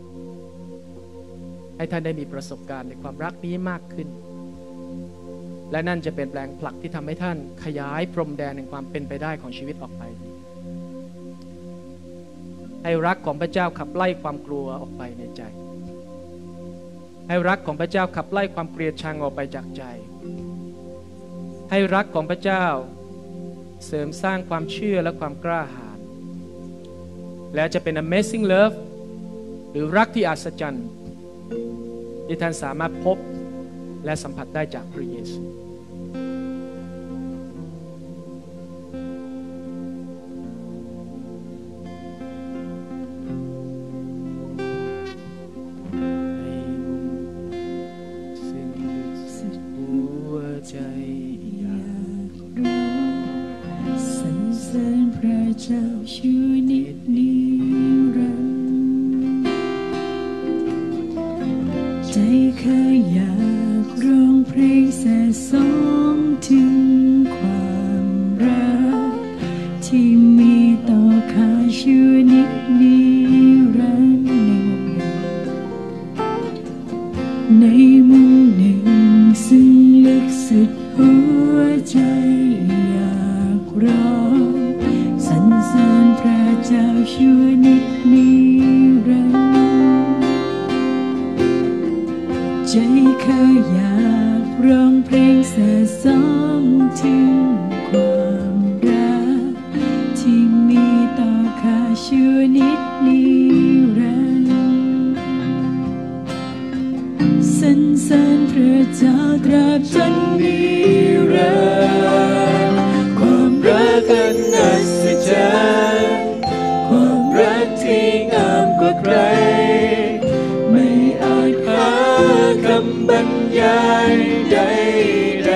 ให้ท่านได้มีประสบการณ์ในความรักนี้มากขึ้นและนั่นจะเป็นแรงผลักที่ทำให้ท่านขยายพรมแดนแห่งความเป็นไปได้ของชีวิตออกไปให้รักของพระเจ้าขับไล่ความกลัวออกไปในใจให้รักของพระเจ้าขับไล่ความเกลียดชังออกไปจากใจให้รักของพระเจ้าเสริมสร้างความเชื่อและความกล้าหาญและจะเป็น Amazing Love หรือรักที่อัศจรรย์ที่ท่านสามารถพบและสัมผัสได้จากพระเยซูเจ้าชูนิดนิรันดร์ใจเคยอยากร้องเพลงแส่สองถึงความรักที่มีต่อข้าชูนิดนิรันดร์ในมุมหนึ่งซึ่งลึกสุดหัวใจอยากร้องสรรเสริญพระเจ้าชั่วนิดนิรันดร์ใจเคยอยากร้องเพลงแส่สองถึงความรักที่มีต่อข้าชั่วนิดนิรันดร์สรรเสริญพระเจ้าตราบจนนิรันดร์ความรักอันอัศจรรย์ความรักที่งามกว่าใครไม่อาจหาคำบรรยายใด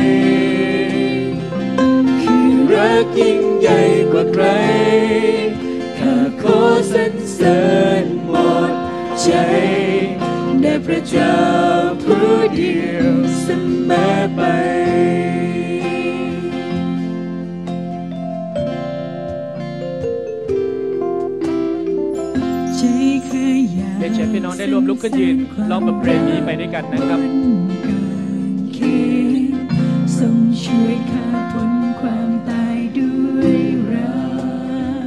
ๆคือรักยิ่งใหญ่กว่าใครข้าขอสรรเสริญหมดใจแด่พระเจ้าผู้เดียวเสมอไปเเชิญพี่น้องได้ร่วมลุกขึ้นยืนร้องบทเพลงนี้ไปด้วยกันนะครับทรงช่วยข้าพ้นความตายด้วยรัก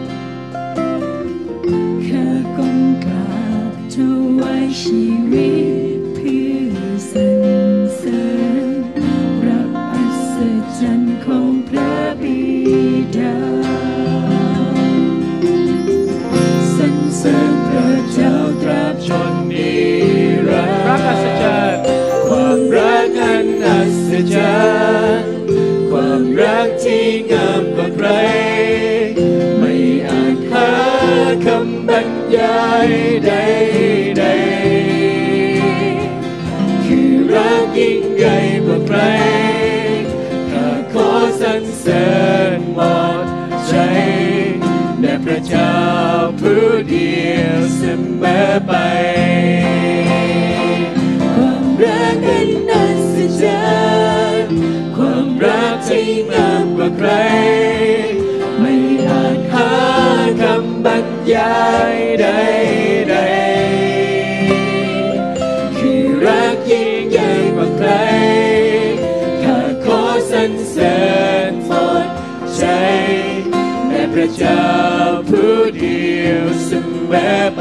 ข้าก้มกราบถวายชีวิตเพื่อสรรเสริญพระอัศจรรย์ของพระบิดาสรรเสริญพระเจ้าตราบชนนิรันดร์รักอัศจรรย์ความรักอันอัศจรรย์ความรักที่งามกว่าใครไม่อาจหาคำบรรยายใดๆคือรักยิ่งใหญ่กว่าใครข้าขอสรรเสริญหมดใจแด่พระเจ้าผู้เดียวเสมอไปความรักอันอัศจรรย์ความรักที่งามกว่าใครไม่อาจหาคำบรรยายใดๆคือรักยิ่งใหญ่กว่าใครข้าขอสรรเสริญหมดใจแด่พระเจ้าผู้เดียวเสมอไป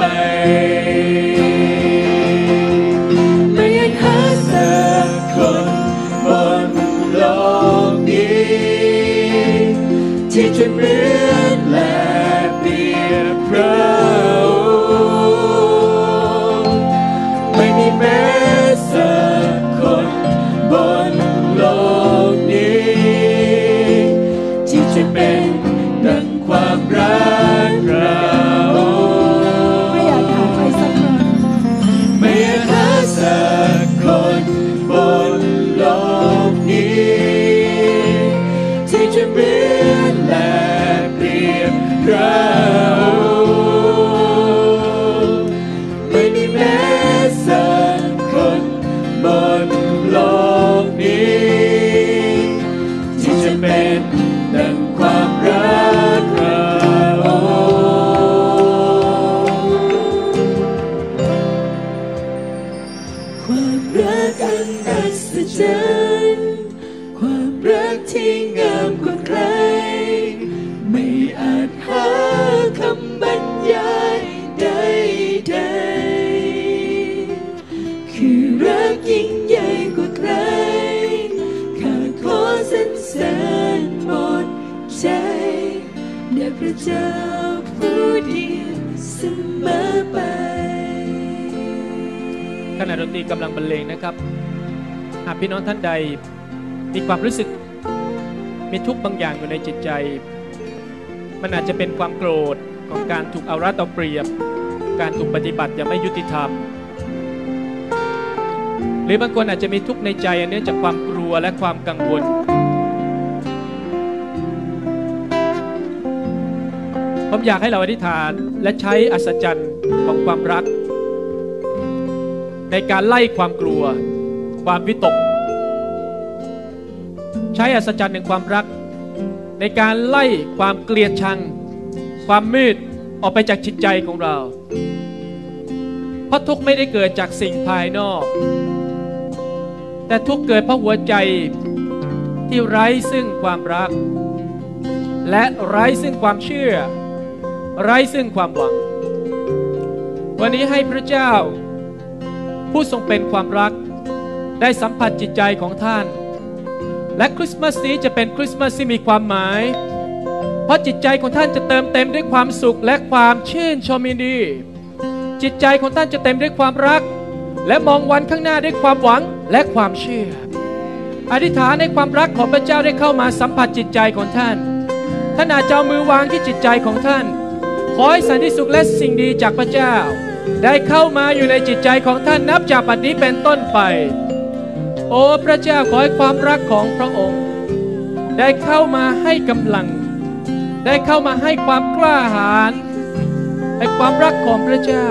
ไม่อาจหาสักคนบนโลกนี้ที่จะเหมือนและเปรียบพระองค์ไม่มีแม้สักคนบนโลกนี้ที่จะเป็นดังความรักเราไม่อยากหาใครสักคนไม่อยากหาสักคนบนโลกนี้ที่จะเหมือนและเปรียบเราไม่มีแม้สักคนบนโลกนี้ที่จะเป็นดังความรักเราความรักอันอัศจรรย์ความรักที่งามกว่าใครไม่อาจหาคำบรรยายใดๆคือรักยิ่งใหญ่กว่าใครข้าขอสรรเสริญหมดใจแด่พระเจ้าผู้เดียวเสมอไปขณะดนตรีกำลังบรรเลงนะครับหากพี่น้องท่านใดมีความรู้สึกมีทุกข์บางอย่างอยู่ในจิตใจมันอาจจะเป็นความโกรธของการถูกเอารัดเอาเปรียบการถูกปฏิบัติอย่างไม่ยุติธรรมหรือบางคนอาจจะมีทุกข์ในใจเนื่องจากความกลัวและความกังวลผมอยากให้เราอธิษฐานและใช้อัศจรรย์ของความรักในการไล่ความกลัวความวิตกใช้อัศจรรย์แห่งความรักในการไล่ความเกลียดชังความมืดออกไปจากจิตใจของเราเพราะทุกข์ไม่ได้เกิดจากสิ่งภายนอกแต่ทุกข์เกิดเพราะหัวใจที่ไร้ซึ่งความรักและไร้ซึ่งความเชื่อไร้ซึ่งความหวังวันนี้ให้พระเจ้าผู้ทรงเป็นความรักได้สัมผัสจิตใจของท่านและคริสต์มาสนี้จะเป็นคริสต์มาสที่มีความหมายเพราะจิตใจของท่านจะเติมเต็มด้วยความสุขและความชื่นชมยินดีจิตใจของท่านจะเต็มด้วยความรักและมองวันข้างหน้าด้วยความหวังและความเชื่ออธิษฐานให้ความรักของพระเจ้าได้เข้ามาสัมผัสจิตใจของท่านท่านอาจจะเอามือวางที่จิตใจของท่านขอให้สันติสุขและสิ่งดีจากพระเจ้าได้เข้ามาอยู่ในจิตใจของท่านนับจากบัดนี้เป็นต้นไปโอ้พระเจ้าขอให้ความรักของพระองค์ได้เข้ามาให้กำลังได้เข้ามาให้ความกล้าหาญให้ความรักของพระเจ้า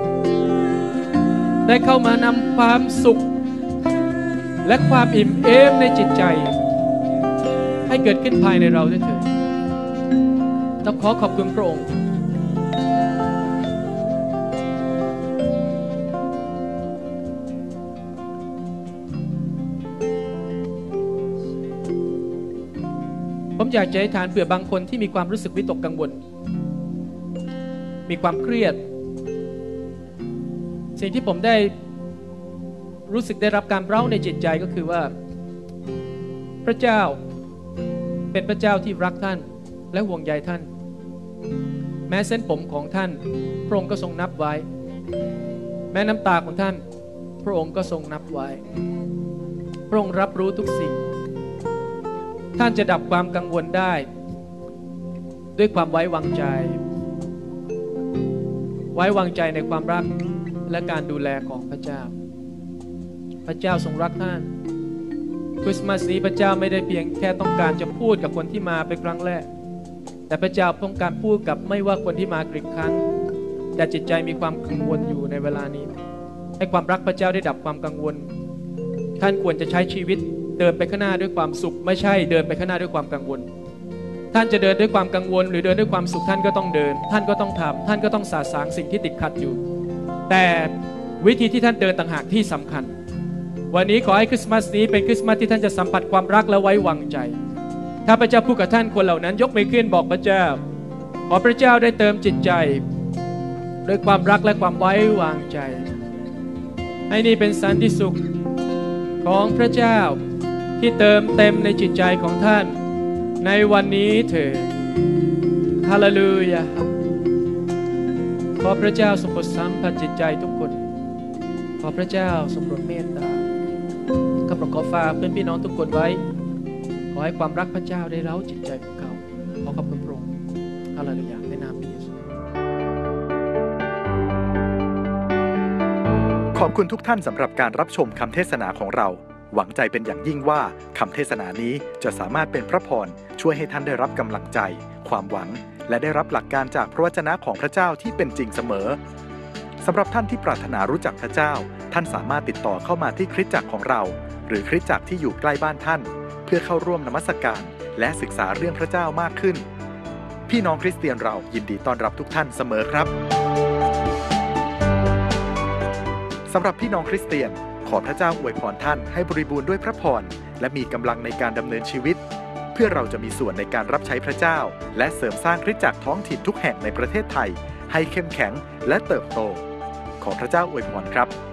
ได้เข้ามานำความสุขและความอิ่มเอมในจิตใจให้เกิดขึ้นภายในเราด้วยเถิดต้องขอขอบคุณพระองค์ผมอยากจะให้ทานเผื่อบางคนที่มีความรู้สึกวิตกกังวลมีความเครียดสิ่งที่ผมได้รู้สึกได้รับการเร้าในจิตใจก็คือว่าพระเจ้าเป็นพระเจ้าที่รักท่านและห่วงใยท่านแม้เส้นผมของท่านพระองค์ก็ทรงนับไว้แม้น้ำตาของท่านพระองค์ก็ทรงนับไว้พระองค์รับรู้ทุกสิ่งท่านจะดับความกังวลได้ด้วยความไว้วางใจไว้วางใจในความรักและการดูแลของพระเจ้าพระเจ้าทรงรักท่านคริสต์มาสนี้พระเจ้าไม่ได้เพียงแค่ต้องการจะพูดกับคนที่มาเป็นครั้งแรกแต่พระเจ้าต้องการพูดกับไม่ว่าคนที่มากี่ครั้งแต่จิตใจมีความกังวลอยู่ในเวลานี้ให้ความรักพระเจ้าได้ดับความกังวลท่านควรจะใช้ชีวิตเดินไปข้างหน้าด้วยความสุขไม่ใช่เดินไปข้างหน้าด้วยความกังวลท่านจะเดินด้วยความกังวลหรือเดินด้วยความสุขท่านก็ต้องเดินท่านก็ต้องทำท่านก็ต้องสาสางสิ่งที่ติดขัดอยู่แต่วิธีที่ท่านเดินต่างหากที่สำคัญวันนี้ขอให้คริสต์มาสนี้เป็นคริสต์มาสที่ท่านจะสัมผัสความรักและไว้วางใจถ้าพระเจ้าพูดกับท่านคนเหล่านั้นยกมือขึ้นบอกพระเจ้าขอพระเจ้าได้เติมจิตใจด้วยความรักและความไว้วางใจให้นี่เป็นสันติสุขของพระเจ้าที่เติมเต็มในจิตใจของท่านในวันนี้เถิดฮาเลลูยาขอพระเจ้าทรงโปรดสัมผัสจิตใจทุกคนขอพระเจ้าทรงโปรดเมตตาข้าพเจ้าขอฝากเพื่อนพี่น้องทุกคนไว้ขอให้ความรักพระเจ้าได้เร้าจิตใจของเขาขอขอบคุณพระองค์ฮาเลลูยาในนามพระเยซูขอบคุณทุกท่านสำหรับการรับชมคำเทศนาของเราหวังใจเป็นอย่างยิ่งว่าคำเทศนานี้จะสามารถเป็นพระพรช่วยให้ท่านได้รับกำลังใจความหวังและได้รับหลักการจากพระวจนะของพระเจ้าที่เป็นจริงเสมอสำหรับท่านที่ปรารถนารู้จักพระเจ้าท่านสามารถติดต่อเข้ามาที่คริสตจักรของเราหรือคริสตจักรที่อยู่ใกล้บ้านท่านเพื่อเข้าร่วมนมัสการและศึกษาเรื่องพระเจ้ามากขึ้นพี่น้องคริสเตียนเรายินดีต้อนรับทุกท่านเสมอครับสำหรับพี่น้องคริสเตียนขอพระเจ้าอวยพรท่านให้บริบูรณ์ด้วยพระพรและมีกำลังในการดำเนินชีวิตเพื่อเราจะมีส่วนในการรับใช้พระเจ้าและเสริมสร้างคริสตจักรท้องถิ่นทุกแห่งในประเทศไทยให้เข้มแข็งและเติบโตขอพระเจ้าอวยพรครับ